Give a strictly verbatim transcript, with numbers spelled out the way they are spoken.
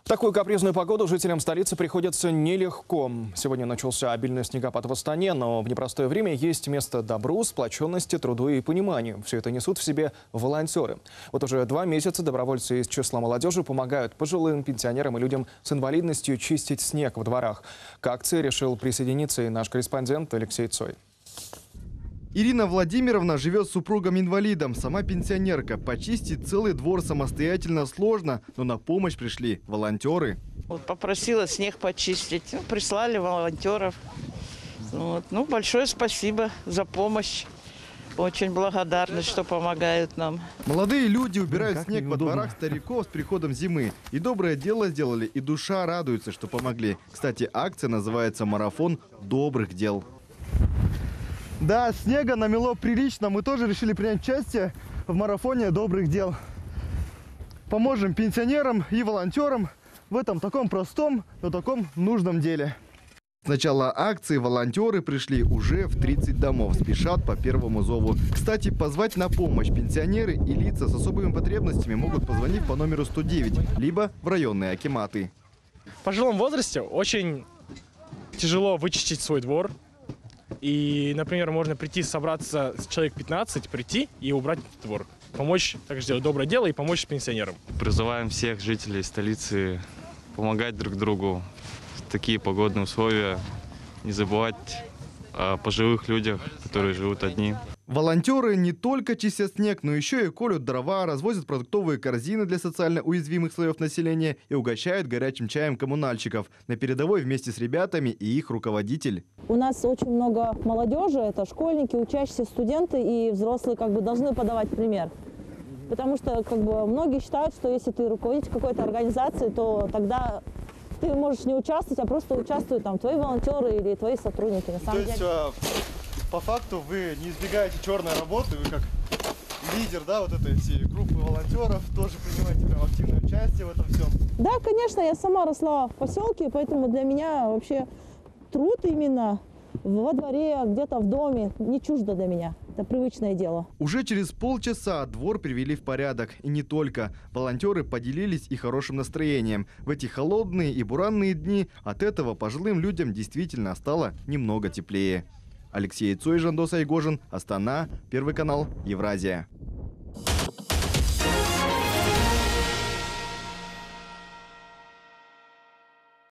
В такую капризную погоду жителям столицы приходится нелегко. Сегодня начался обильный снегопад в Астане, но в непростое время есть место добру, сплоченности, труду и пониманию. Все это несут в себе волонтеры. Вот уже два месяца добровольцы из числа молодежи помогают пожилым, пенсионерам и людям с инвалидностью чистить снег в дворах. К акции решил присоединиться и наш корреспондент Алексей Цой. Ирина Владимировна живет с супругом-инвалидом, сама пенсионерка. Почистить целый двор самостоятельно сложно, но на помощь пришли волонтеры. Вот попросила снег почистить, ну, прислали волонтеров. Вот. Ну, большое спасибо за помощь. Очень благодарны, что помогают нам. Молодые люди убирают Ну, снег во дворах стариков с приходом зимы. И доброе дело сделали, и душа радуется, что помогли. Кстати, акция называется «Марафон добрых дел». Да, снега намело прилично. Мы тоже решили принять участие в марафоне добрых дел. Поможем пенсионерам и волонтерам в этом таком простом, но таком нужном деле. С начала акции волонтеры пришли уже в тридцать домов. Спешат по первому зову. Кстати, позвать на помощь пенсионеры и лица с особыми потребностями могут позвонить по номеру сто девять, либо в районные акиматы. В пожилом возрасте очень тяжело вычистить свой двор. И, например, можно прийти, собраться с человек пятнадцать, прийти и убрать двор. Помочь, так сделать доброе дело и помочь пенсионерам. Призываем всех жителей столицы помогать друг другу в такие погодные условия. Не забывать о пожилых людях, которые живут одни. Волонтеры не только чистят снег, но еще и колют дрова, развозят продуктовые корзины для социально уязвимых слоев населения и угощают горячим чаем коммунальщиков. На передовой вместе с ребятами и их руководитель. У нас очень много молодежи, это школьники, учащиеся, студенты и взрослые как бы должны подавать пример. Потому что как бы многие считают, что если ты руководитель какой-то организации, то тогда ты можешь не участвовать, а просто участвуют там твои волонтеры или твои сотрудники. На самом То есть, деле. по факту вы не избегаете черной работы, вы как лидер, да, вот этой всей группы волонтеров, тоже принимаете прям активное участие в этом всем. Да, конечно, я сама росла в поселке, поэтому для меня вообще труд именно во дворе, где-то в доме не чуждо для меня. Это привычное дело. Уже через полчаса двор привели в порядок. И не только. Волонтеры поделились и хорошим настроением. В эти холодные и буранные дни от этого пожилым людям действительно стало немного теплее. Алексей Цой, Жандос Айгожин, Астана, Первый канал, Евразия.